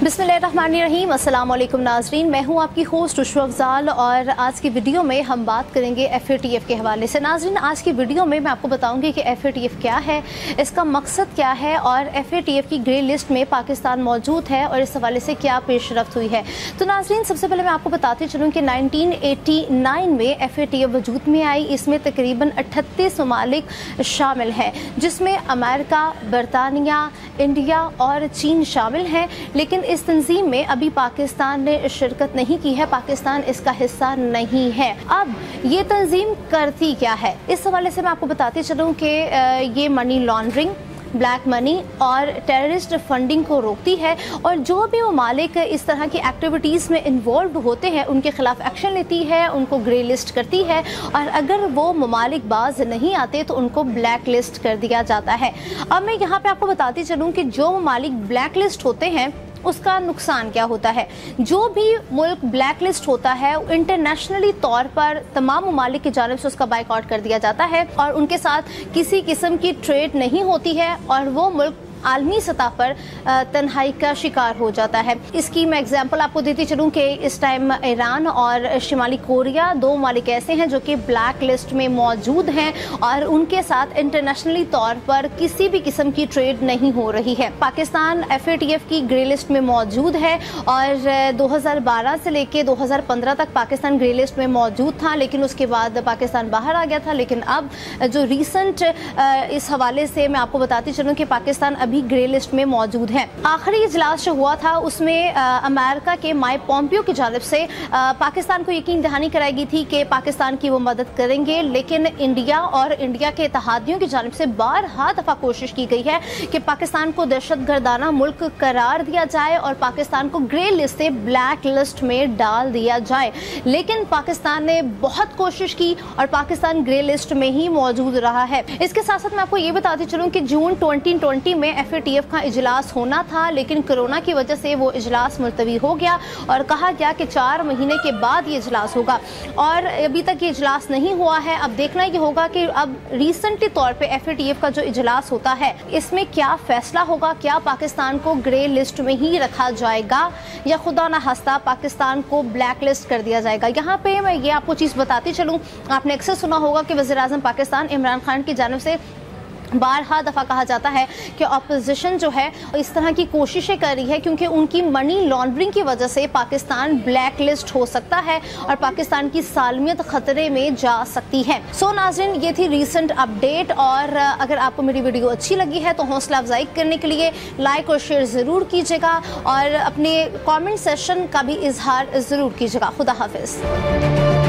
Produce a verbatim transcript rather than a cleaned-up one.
बिस्मिल्लाहिर्रहमानिर्रहीम, अस्सलाम वालेकुम नाज़रीन। मैं हूं आपकी होस्ट उशवा अफजाल और आज की वीडियो में हम बात करेंगे एफ ए टी एफ के हवाले से। नाज़रीन, आज की वीडियो में मैं आपको बताऊंगी कि एफ ए टी एफ क्या है, इसका मकसद क्या है और एफ ए टी एफ की ग्रे लिस्ट में पाकिस्तान मौजूद है और इस हवाले से क्या पेशरफ्त हुई है। तो नाज़रीन, सबसे पहले मैं आपको बताती चलूँ कि नाइनटीन एटी नाइन में एफ ए टी एफ वजूद में आई। इसमें तकरीबन अठतीस ममालिक शामिल हैं, जिसमें अमेरिका, बरतानिया, इंडिया और चीन शामिल हैं। लेकिन इस तंजीम में अभी पाकिस्तान ने शिरकत नहीं की है, पाकिस्तान इसका हिस्सा नहीं है। अब ये तंजीम करती क्या है, इस हवाले से मैं आपको बताती चलूँ कि ये मनी लॉन्ड्रिंग, ब्लैक मनी और टेररिस्ट फंडिंग को रोकती है और जो भी ममालिक इस तरह की एक्टिविटीज़ में इन्वॉल्व होते हैं उनके खिलाफ एक्शन लेती है, उनको ग्रे लिस्ट करती है और अगर वो ममालिक बाज नहीं आते तो उनको ब्लैक लिस्ट कर दिया जाता है। अब मैं यहाँ पे आपको बताती चलूँ कि जो ममालिक ब्लैक लिस्ट होते हैं उसका नुकसान क्या होता है। जो भी मुल्क ब्लैक लिस्ट होता है इंटरनेशनली तौर पर तमाम ममालिक की जानिब से उसका बाइकआउट कर दिया जाता है और उनके साथ किसी किस्म की ट्रेड नहीं होती है और वो मुल्क आलमी सतह पर तन्हाई का शिकार हो जाता है। इसकी मैं एग्जांपल आपको देती चलूँ कि इस टाइम ईरान और शिमाली कोरिया दो ममालिक ऐसे हैं जो कि ब्लैक लिस्ट में मौजूद हैं और उनके साथ इंटरनेशनली तौर पर किसी भी किस्म की ट्रेड नहीं हो रही है। Pakistan F A T F की ग्रे लिस्ट में मौजूद है और दो हज़ार बारह से लेके दो हज़ार पंद्रह तक पाकिस्तान ग्रे लिस्ट में मौजूद था, लेकिन उसके बाद पाकिस्तान बाहर आ गया था। लेकिन अब जो रिसेंट इस हवाले से मैं आपको बताती चलूँ कि पाकिस्तान अभी ग्रे लिस्ट में मौजूद है। आखिरी इजलास जो हुआ था उसमें अमेरिका के माइक पॉम्पियो की जानिब से आ, पाकिस्तान को यकीन दहानी कराई गई थी कि पाकिस्तान की वो मदद करेंगे, लेकिन इंडिया और इंडिया के इत्तेहादियों की जानिब से बारहा दफा कोशिश की गई है कि पाकिस्तान को दहशतगर्दाना मुल्क करार दिया जाए और पाकिस्तान को ग्रे लिस्ट से ब्लैक लिस्ट में डाल दिया जाए। लेकिन पाकिस्तान ने बहुत कोशिश की और पाकिस्तान ग्रे लिस्ट में ही मौजूद रहा है। इसके साथ साथ मैं आपको ये बताती चलूँ कि जून ट्वेंटी ट्वेंटी में एफ ए टी एफ का इजलास होना था, लेकिन कोरोना की वजह से वो इजलास मुलतवी हो गया और कहा गया कि चार महीने के बाद ये इजलास होगा और अभी तक ये इजलास नहीं हुआ है। अब देखना ये होगा कि अब रिसेंटली तौर पे एफ ए टी एफ का जो इजलास होता है इसमें क्या फैसला होगा, क्या पाकिस्तान को ग्रे लिस्ट में ही रखा जाएगा या खुदा ना हस्ता पाकिस्तान को ब्लैक लिस्ट कर दिया जाएगा। यहाँ पे मैं ये आपको चीज़ बताती चलूँ, आपने अक्सर सुना होगा कि वज़ीर आज़म पाकिस्तान इमरान खान की जानिब से बारहा दफ़ा कहा जाता है कि अपोजिशन जो है इस तरह की कोशिशें कर रही है क्योंकि उनकी मनी लॉन्ड्रिंग की वजह से पाकिस्तान ब्लैक लिस्ट हो सकता है और पाकिस्तान की सालमियत खतरे में जा सकती है। सो नाज़रीन, ये थी रीसेंट अपडेट और अगर आपको मेरी वीडियो अच्छी लगी है तो हौसला अफजाई करने के लिए लाइक और शेयर ज़रूर कीजिएगा और अपने कॉमेंट सेशन का भी इजहार ज़रूर कीजिएगा। खुदा हाफिज़।